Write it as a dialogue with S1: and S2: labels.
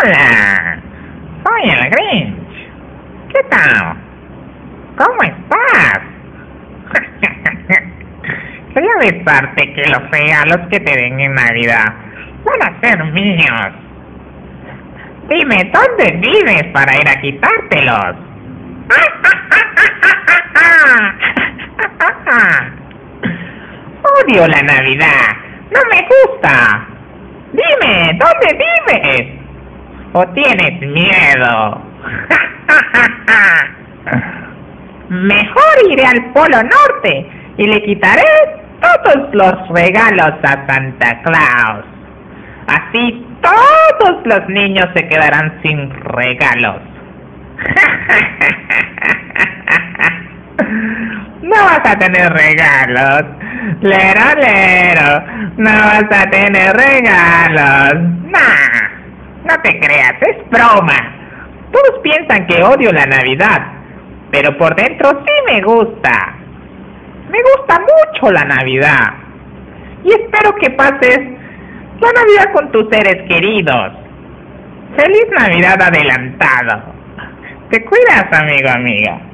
S1: Hola, soy el Grinch. ¿Qué tal? ¿Cómo estás? Quería avisarte que los regalos que te den en Navidad van a ser míos. Dime, ¿dónde vives para ir a quitártelos? Odio la Navidad. No me gusta. Dime, ¿dónde vives? ¿O tienes miedo? Mejor iré al Polo Norte y le quitaré todos los regalos a Santa Claus. Así todos los niños se quedarán sin regalos. No vas a tener regalos. Lero, lero. No vas a tener regalos. Nah, no te creas, es broma. Todos piensan que odio la Navidad, pero por dentro sí me gusta. Me gusta mucho la Navidad. Y espero que pases la Navidad con tus seres queridos. ¡Feliz Navidad adelantado! Te cuidas, amigo, amiga.